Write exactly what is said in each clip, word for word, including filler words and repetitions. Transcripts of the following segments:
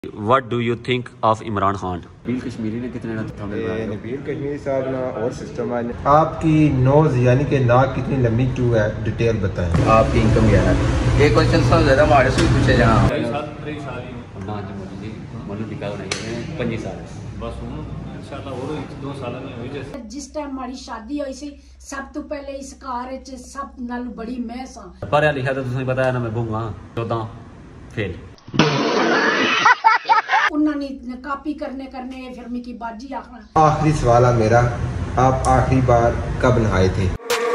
What do you think of Imran Khan? Nabeel Kashmiri ने कितने नबील कश्मीरी साहब ना और सिस्टम है। आपकी नोज यानी कि नाक कितनी लंबी टू है, डिटेल बताएं। आपकी इनकम क्या है? ये क्वेश्चन सब ज्यादा हमारे से पूछे जाना ना जी मनु टिका नहीं पंजी साल बस इंशाल्लाह और दो साल में हो जाए। जिस टाइम हमारी शादी हुई सी सब तो पहले इस घर च सब नाल बड़ी मैं सा पढ़ा लिखा तो तुसें पता है ना मैं बूंगा चौदह फेल उन्होंने कॉपी करने करने फिर मिकी बाजी आखना। आखिरी सवाल है मेरा, आप आखिरी बार कब नहाए थे?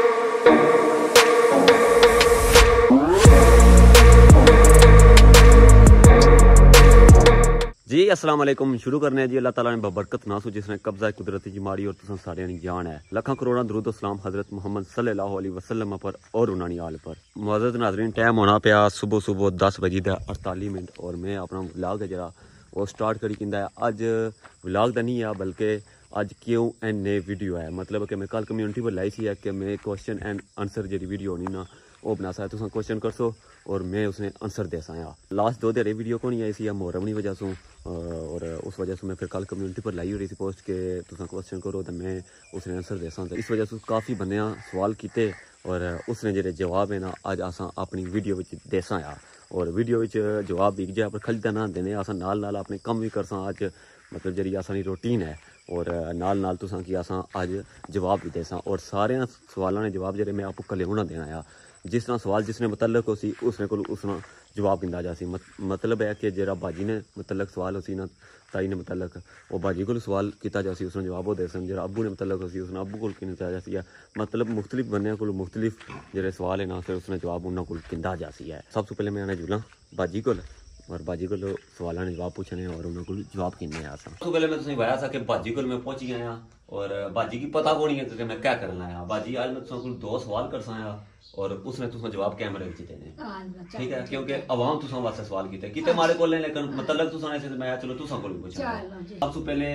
जी अस्सलाम वालेकुम। शुरू करने जी अल्लाह ताला ने बबरकत नासू जिसने कब्जा कुदरती जिमारी और तुसां सारियां दी जान है। लखा करोड़ा दरूद सलाम हजरत मोहम्मद सल्लल्लाहु अलैहि वसल्लम पर और उन्होंने आल पर। मुअज़्ज़ज़ नाज़रीन, टाइम होना पिया सुबह सुबह दस बजे दा अड़तालीस मिनट और मैं अपना व्लॉग है जरा वो स्टार्ट करी किंदा है। अज व्लॉग तो नहीं है बल्कि अज क्यों एंड ए वीडियो है। मतलब कि मैं कल कम्यूनिटी पर लाई सी है कि मैं क्वेश्चन एंड आंसर जी वीडियो होनी ना वो बना सा तुम क्वेश्चन कर सो और मैं उसने आंसर दे साया। लास्ट दो ध्याड़े वीडियो को नहीं आई सी मोहर्रम की वजह से और उस वजह से मैं फिर कल कम्यूनिटी पर लाई हो रही थी पोस्ट के तुम क्वेश्चन करो तो मैं उसने आंसर दे सा। इस वजह से काफ़ी बंदे सवाल किए और उसने जो जवाब है ना अज अस अपनी वीडियो में दे साया और वीडियो में जवाब बिक जाए पर खलदा ना देने अस नाल नाल अपने कम भी कर सा। अज मतलब जी असानी रूटीन है और नाल नाल तुसां की असां अज जवाब भी दे सा और सारे सवालों ने जवाब जो मैं आपको कल होना देना आ। जिस तरह सवाल जिसने मुतलक उसी उसने को उसना जवाब दिंदा जा सी। मत, मतलब है कि जरा बाजी ने मुतलक सवाल उसी ना ताई ने मुतलक वो बाजी को सवाल किया जा सी उसने जवाब दे सन। जरा अबू ने मुतलक उसी उसने अबू को किया जा सी। मतलब मुख्तलिफ बंदे को मुख्तलिफ जो सवाल है ना फिर उसने जवाब उन्होंने को किया जा सी है। सबसे पहले मैं आना जुला बाजी को और बाजी को सवालों ने जवाब पूछने और उन्होंने जवाब किन्ने आ। सबसे पहले मैं तुसें वाया सा कि बाजी को मैं पहुंची आया और बाजी की पता को नहीं है कि मैं क्या करना आया। बाजी आज मैं तुसें दो सवाल कर साया और उसने तुसें जवाब कैमरे में देने ठीक है क्योंकि अवाम तुसें वास्ते सवाल कीते कीते मारे कोल लेकिन मतलब तुसें ऐसे मैं चलो तुसें कोल पूछा। सबसे पहले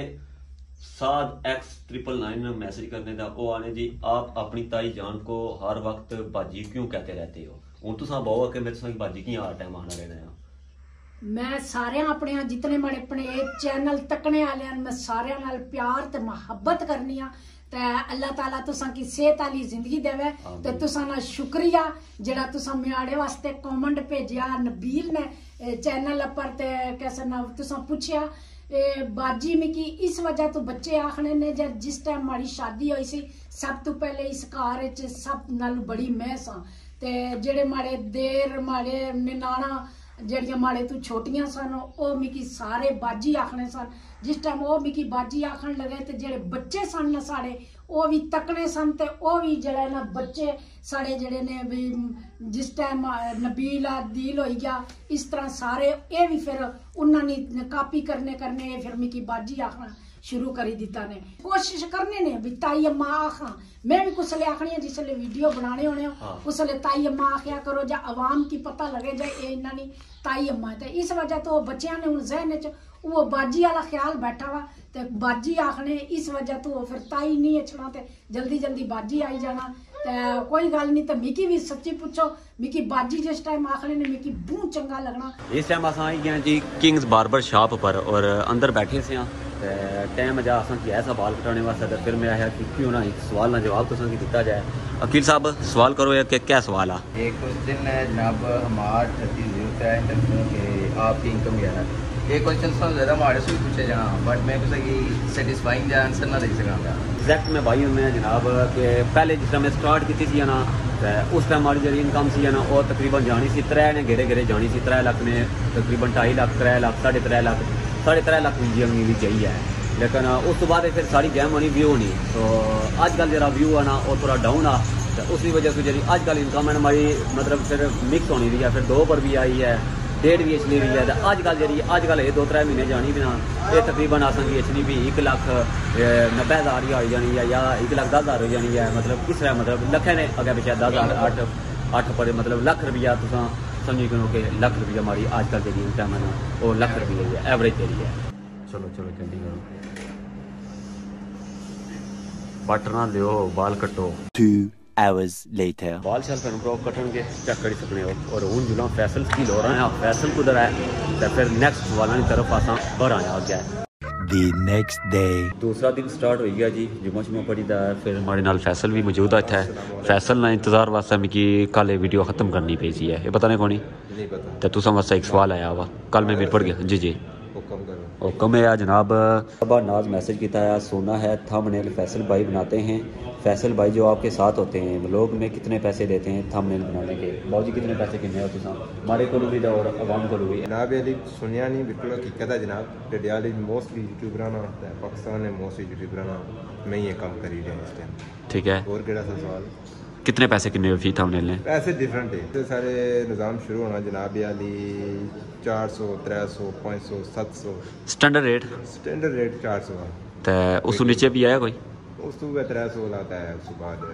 साद एक्स ट्रिपल नाइन मैसेज करने का वो आने जी आप अपनी ताई जान को हर वक्त बाजी क्यों कहते रहते हो? हूँ तुसें बहुत कि मेरे तुसें बाजी की हर टाइम आना रहना है। मैं सारे अपने जितने बड़े अपने चैनल तकने वाले मैं सारे नाल प्यार ते मुहब्बत करनी आ ते अल्लाह ताला तुसां की सेहत वाली जिंदगी देवे ते तुसां ना शुक्रिया जेड़ा तुसां मेरे वास्ते कमेंट भेजिया नबील ने चैनल पर ते कैसे ना तुसां पूछया बाजी मिकी इस वजह तो बच्चे आखने ने जब जिस टाइम हमारी शादी हुई सी सब तो पहले इस घर च सब नाल बड़ी मैं सा ते जेड़े माड़े देर माड़े निनाना जड़ियां माड़े तू छोटियां सन वो मिकी सारे बाजी आखने सन। जिस टाइम वो मिकी बाजी आखन लगे ते जेड़े बच्चे सन ना साढ़े वो भी तकने सन ते वो भी जेड़ा ना बच्चे साढ़े जेड़े ने भी जिस टाइम नबीला दिल हो गया इस तरह सारे ये भी फिर उन्होंने कॉपी करने करने फिर मिकी बाजी आखना शुरू करी दिता ने। कोशिश करने ने भी ताई अम्मा आखा मैं भी कुसले आखनी है जिसले वीडियो बनाने होने उसले ताई अम्मा आख्या करो जा अवाम की पता लगे जाए इन्होंने ताई अम्मा है। इस वजह तो बच्चों ने हूँ जहन च वो बाजी वाला ख्याल बैठा वा ते बाजी आखने इस वजह तो फिर ताई नहीं अचना ते जल्दी जल्दी बाजी आई जाना ते कोई गल नहीं। तो मिकी भी सच्ची पूछो मिकी बाजी जिस टाइम आखने ने मिकी बहुत चंगा लगना। इस टाइम अस आई गए जी किंग्स बार्बर शॉप पर और अंदर बैठे से टाइम अजा असा कि ऐसा बाल कटाने वास्ते तो फिर मैं आया कि क्यों ना एक सवाल ना जवाब तो दिता जाए। अकील साहब सवाल करो या कि क्या सवाल आ? एक क्वेश्चन है जनाब हमार थर्टी जीरो है इंटरव्यू के आपकी इनकम क्या है? ये क्वेश्चन सब ज़्यादा हमारे से पूछे जाना बट मैं कुछ सेटिस्फाइंग जा आंसर ना दे सका। एग्जैक्ट मैं भाई मैं जनाब कि पहले जिस टाइम स्टार्ट की थी ना तो उस टाइम हमारी जी इनकम सी ना वो तकरीबन जानी सी त्रै ने घेरे घेरे जानी सी। त्रै लख ने तकरीबन ढाई लख त्रै लख साढ़े त्रै लख साढ़े त्रै लख जी भी चाहिए है लेकिन उस तो बाद फिर सारी गेम होनी व्यू होनी तो अजकल जरा व्यू आना वो थोड़ा डाउन आ तो उसी वजह से जी अजकल इनकम है हमारी मतलब फिर मिक्स होनी रही है फिर दो पर भी आई है डेढ़ भी अचनी रही है तो अजकल जी अजकल ये दो त्रै महीने जानी भी ना ये तकरीबन असेंगी अचनी भी एक लख नब्बे हज़ार ही हो जानी है या एक लख दस हज़ार हो जानी है। मतलब किस तरह मतलब लखे ने अगर पिछले दस हज़ार अठ अठ पर मतलब लख रुपया तुम समझी करो कि लख रुपया हमारी अजकल जी इनकम है ना वो लख रुपये है एवरेज जी है। चलो चलो जल्दी करो बट ना लियो बाल कटो। Two hours later. बाल शाल फिर प्रो कटणगे चेक करी सकने हो और हूँ जुला फैसल की लोड़ है फैसल कुधर है तो फिर नेक्स्ट वालों की तरफ आसा बाहर आया गया The next day. दूसरा दिन स्टार्ट हो गया जी जुम्मा जुम्मा पढ़ी दा फिर हमारे नाल फैसल भी मौजूद है फैसल ना इंतजार वास्ते मिगी कल वीडियो खत्म करनी पई सी है ये पता नहीं कौन नहीं पता तो तुसा वास्ते एक सवाल आया वा कल मैं मेरे पढ़ गया जी जी हुक्म करो हुक्म है जनाब अबा नाज मैसेज किया है सोना है थंबनेल फैसल भाई बनाते हैं फैसल भाई जो आपके साथ होते हैं व्लॉग में कितने पैसे देते हैं थंबनेल बनाने के बाबू जी कितने पैसे किन्ने हो तुसा हमारे को भी और अवाम को भी जनाब अली सुनिया नहीं बिल्कुल हकीकत है जनाब डडियाल मोस्टली यूट्यूबर ना होता है पाकिस्तान में मोस्टली यूट्यूबर ना मैं ये काम करी रहे हैं इस टाइम ठीक है और केड़ा सा सवाल कितने पैसे किन्ने फी थंबनेल ने पैसे डिफरेंट है तो सारे निज़ाम शुरू होना जनाब अली चार सौ त्रै सौ पाँच सौ सत्त सौ स्टैंडर्ड रेट स्टैंडर्ड रेट चार सौ तो उस नीचे भी आया कोई उस तो वह त्रै सौ लाता है उसके बाद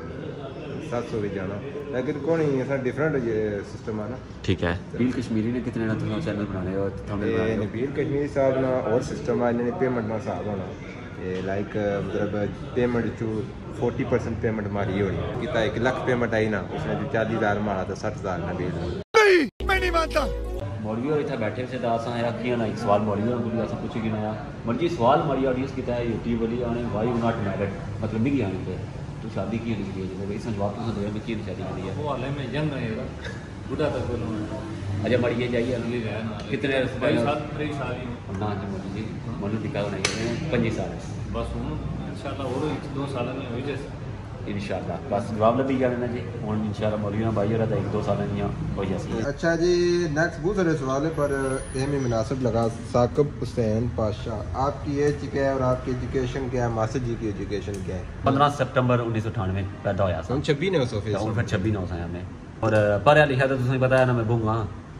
सात सौ भी जाना लेकिन कौन ही ऐसा डिफरेंट ये सिस्टम है ना ठीक है नबील कश्मीरी ने कितने ना तुम चैनल बनाने और थंबनेल ये बनाने हो? नबील कश्मीरी साहब ना और सिस्टम है इन्हें पेमेंट ना साहब होना ये लाइक मतलब पेमेंट चू फोर्टी परसेंट पेमेंट मारी होनी कितना एक लाख पेमेंट आई ना उसने जो चालीस हज़ार मारा था साठ हज़ार नबील नहीं मैं नहीं मानता मौलवी और इतना बैठे से दासा है कि ना एक सवाल मौलवी और बोली ऐसा कुछ कि ना मर्जी सवाल मरी ऑडियंस किता है यूट्यूब वाली आने वाई नॉट मैरिड मतलब मिगी आने पे तो शादी की नहीं की है इस जवाब तो दे में की शादी करी है वो हाल में जंग रहेगा बुढ़ा तक बोलूँ अच्छा मरिए जाइए कितने भाई साल त्रेई साल ही ना जी मौलवी जी मौलवी टिका नहीं पंजी साल बस हूँ इंशाल्लाह और एक दो साल में हो जाए इंशाल्लाह बस जवाब लभी जाने ना जी हूँ इंशाल्लाह मौलवी भाई और एक दो साल नहीं हो जाए अच्छा जी नेक्स्ट बहुत सारे सवाल है पर एम ही मुनासिब लगा साकिब हुसैन पाशाह आपकी एज क्या है और आपकी एजुकेशन क्या है मास्टर जी की एजुकेशन क्या है पंद्रह सितंबर उन्नीस सौ अठानवे पैदा होया सा छब्बीस नौ सौ फिर छब्बीस नौ सा हमने और पढ़ा लिखा तो तुसें पता है ना मैं बूंगा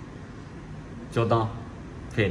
चौदह फेल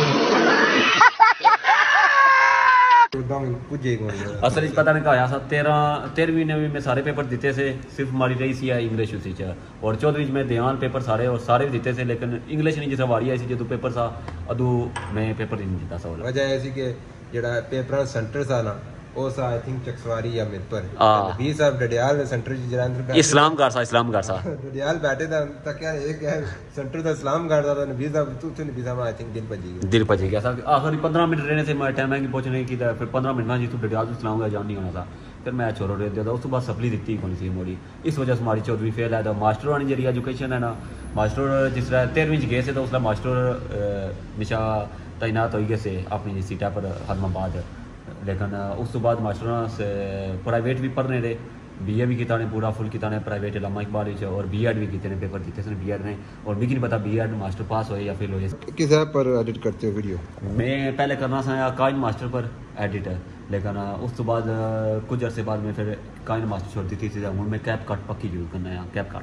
असल पता नहीं कहा तेरह तेरहवीं नवीं में सारे पेपर दिते से सिर्फ मारी रही सी है इंग्लिश उसी च और चौदहवीं में ध्यान पेपर सारे और सारे भी दिते से लेकिन इंग्लिश नहीं जिस वारी आई सी जो पेपर सा अदू मैं पेपर नहीं दिता सा वजह ऐसी कि जड़ा पेपर सेंटर सा ना वो सा आई थिंक चकसवारी या मिरपर हां बीस साहब डडियाल सेंटर जरांद्र इस्लाम गार सा इस्लाम गार सा डडियाल बैठे था तक यार एक है सेंटर दा इस्लाम गार था बीस साहब तू तू बीस साहब आई थिंक दिल पजी गया दिल पजी गया सा आखिरी पंद्रह मिनट रहने से मैं टाइम है कि पहुंचने की था फिर पंद्रह मिनट में जी तू डडियाल इस्लाम गार जान नहीं होना था फिर मैं छोड़ो रह दिया था उस बाद सप्ली दी कौन सी मोड़ी इस वजह से हमारी चौदहवीं फेल है तो मास्टर वाली जी एजुकेशन है ना मास्टर जिस तरह तेरहवीं गए से तो उसका मास्टर निशा तैनात हो गए से अपनी सीटा पर हदमाबाद लेकिन उस तो बाद मास्टर से प्राइवेट भी पढ़ने रहे बी ए भी किता ने पूरा फुल किता ने प्राइवेट इलामा इकबाल और बी एड भी किते ने पेपर दिते थे बी एड ने और मिगी नहीं पता बी एड मास्टर पास होए या फेल होए किस ऐप पर एडिट करते हो वीडियो मैं पहले करना था काइन मास्टर पर एडिटर लेकिन उस तो बाद कुछ अरसे बाद में फिर काइन मास्टर छोड़ दी थी हूँ मैं कैप कट पक्की यूज करना है कैप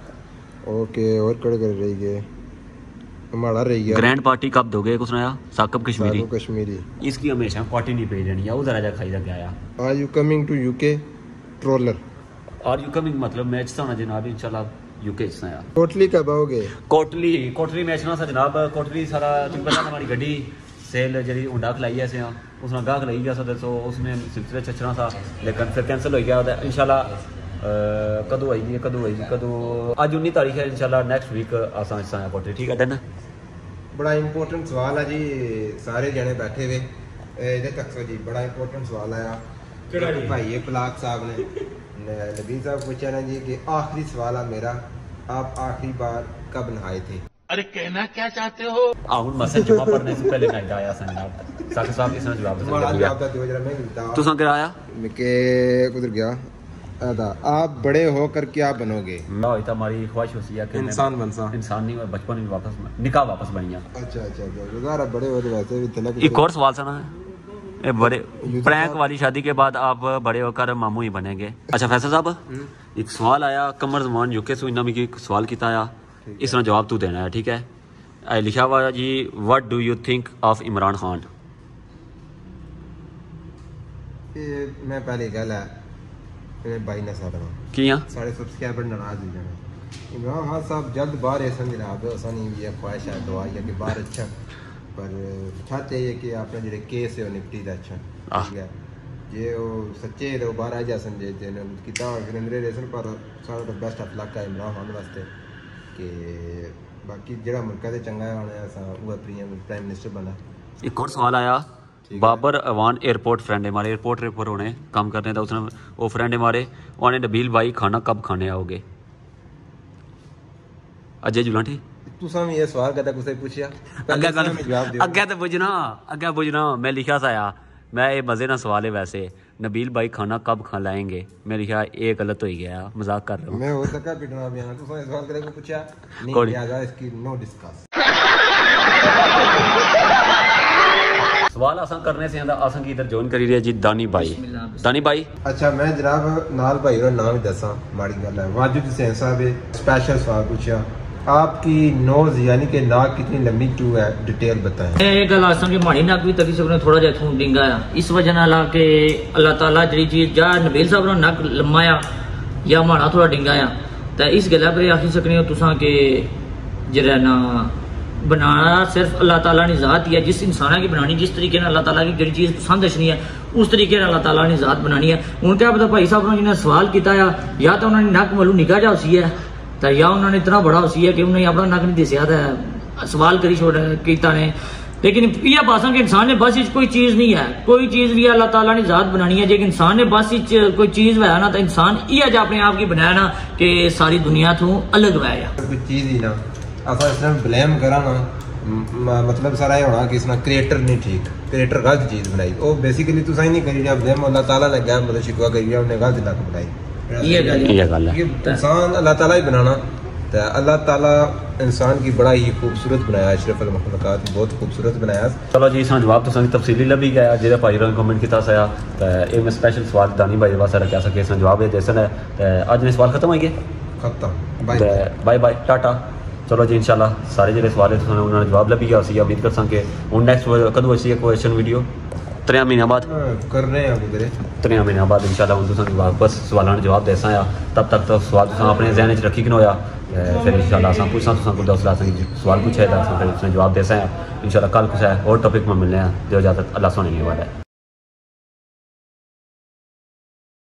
कट ओके और कड़े कर रही है हमारा रही है ग्रैंड पार्टी कब दोगे कुछ नया साकिब कश्मीरी कश्मीरी इसकी हमेशा पार्टी नहीं भेज देनी है उधर आजा खाई लग गया are you coming to UK troller are you coming मतलब मैच था ना जनाब इंशाल्लाह यूके च आया कोटली कब आओगे कोटली कोटली मैच ना सा जनाब कोटली सारा तुम पता हमारी गड्डी सेल जी उंडा खलाई ऐसे उसने गाह खलाई गया सा तो उसमें सिलसिले चचना था लेकिन फिर कैंसिल हो गया इंशाल्लाह कदों आएगी कदों आएगी कदों अज उन्नी तारीख है इंशाल्लाह नेक्स्ट वीक आसान आसान कोटली ठीक है डन बड़ा इंपॉर्टेंट सवाल है जी सारे जने बैठे हुए इधर तक सो जी बड़ा इंपॉर्टेंट सवाल आया भाई पलाक साहब ने नबी साहब पूछा ना जी कि आखिरी सवाल है मेरा आप आखिरी बार कब नहाए थे अरे कहना क्या चाहते हो आउन मसजिद जुमा पढ़ने से पहले नहीं आया संजनाब साकिब साहब इसने जवाब दिया तू सा कराया मैं के उधर गया अदा आप बड़े होकर क्या बनोगे ना इतना हमारी ख्वाहिश होती है कि इंसान बनसा इंसान नहीं मैं बचपन में वापस निकाह वापस बनिया अच्छा अच्छा अच्छा गुजारा बड़े हो तो वैसे भी तिलक एक और सवाल सुना है ये बड़े प्रैंक वाली शादी के बाद आप बड़े होकर मामू ही बनेंगे अच्छा फैसल साहब एक सवाल आया कमर जमान यूके से इन्होंने एक सवाल किया आया इसका जवाब तू देना है ठीक है लिखा हुआ जी what do you think of Imran Khan मैं पहले गल है भाई ना साढ़ा किया साढ़े सब्सक्राइबर नाराज हो जाने इमरान खान साहब जल्द बाहर है समझ जनाब आसानी भी है ख्वाहिश है दुआ है कि बाहर अच्छा पर चाहते है कि आपने जो केस है वो निपटी दा अच्छा ठीक है जे वो सच्चे तो बाहर आ जा सन जे जेने किता फिर अंदर रेसन पर सारा तो बेस्ट ऑफ लक है इमरान खान वास्ते कि बाकी जेड़ा मुल्क दे चंगा होना असा वो प्राइम प्राइम मिनिस्टर बना। एक और सवाल आया, बाबर अवान एयरपोर्ट फ्रेंड है हमारे, एयरपोर्ट पर होने काम करने था उसने, वो फ्रेंड है हमारे, उन्होंने नबील भाई खाना कब खाने आओगे? अजय जुलाठी तुसा भी ये सवाल कदा कुछ पूछया अगे गल अगे तो बुझना अगे बुझना मैं लिखा सा आया मैं ये मजे ना सवाल है वैसे, नबील भाई खाना कब खा लाएंगे, मैं लिखा ये गलत हो गया, मजाक कर रहा हूँ मैं हो सका पिटना भी हां तुसा सवाल कदा को पूछया नहीं कौन? लिहाजा इसकी नो डिस्कस। सवाल आसान करने से आसान की इधर ज्वाइन करी रही है जी दानी भाई। दानी भाई अच्छा मैं जनाब नाल भाई रो नाम ही दसा माड़ी गल है, वाजिद हुसैन साहब है स्पेशल सवाल पूछा, आपकी नोज यानी कि नाक कितनी लंबी टू है, डिटेल बताएं। ये गल आसान कि माड़ी नाक भी तकी सकने थोड़ा जिहा थूं डिंगा आ, इस वजह नाल कि अल्लाह ताला जड़ी चीज जा नबील साहब रो नक लम्मा आ या माड़ा थोड़ा डिंगा आ, ते इस गल्ला पर आखी सकने हो तुसां कि जेड़ा ना बनाना सिर्फ अल्लाह ताला ने जात ही है, जिस इंसान की बनानी जिस तरीके अल्लाह ताला की जो चीज़ पसंद अच्छनी है उस तरीके अल्लाह ताला ने जात बनानी है। हूँ क्या पता भाई साहब ने जिन्हें सवाल किया या तो उन्होंने नक मलू निगाह जा उसी है तो या उन्होंने इतना बड़ा उसी है कि उन्हें अपना नक नहीं दसिया तो सवाल करी छोड़ किया ने, लेकिन यह बात कि इंसान ने बस कोई चीज़ नहीं है, कोई चीज़ भी अल्लाह ताला ने जात बनानी है, जे इंसान ने बस कोई चीज़ है ना तो इंसान यह अपने आप की बनाया ना कि सारी दुनिया तो अलग है कोई चीज़ ही ना असा इसने ब्लेम करा ना मतलब सारा ये होना कि इसने क्रिएटर नहीं ठीक, क्रिएटर गलत चीज़ बनाई, वो बेसिकली तुसा ही नहीं करी रहा ब्लेम अल्लाह ताला ने गया मतलब शिकवा करी रहा उन्हें गलत नक बनाई, ये गल ये गल है इंसान अल्लाह ताला ही बनाना तो अल्लाह ताला इंसान की बड़ा ही खूबसूरत बनाया, अशरफ अल मखलूकात बहुत खूबसूरत बनाया। चलो जी इसका जवाब तो तफसीली लभी गया जेह्दे भाई ने कमेंट किया सा तो ये मैं स्पेशल सवाल दानी भाई वास्ते रखा सके, इसका जवाब ये दसन है तो अज ने सवाल खत्म हो गए, खत्म बाय बाय टाटा। चलो जी इंशाल्लाह सारे जो सवाल है उन्होंने जवाब लभी गया उसी उम्मीद कर सकें हूँ नैक्सट कदों अच्छी क्वेश्चन वीडियो त्रै महीनों बाद कर रहे हैं गुजरे त्रै महीनों बाद इंशाल्लाह हूँ तुसें वापस सवालों का जवाब देसा आ, तब तक तो सवाल तुसें अपने जहन च रखी कि होया फिर इंशाल्लाह असां पुछसां तुसें कोई दस सवाल पूछे तो फिर जवाब देसा आ, इंशाल्लाह कल कुछ और टॉपिक में मिलने हैं, जो इजाजत अल्लाह सोने वाला है।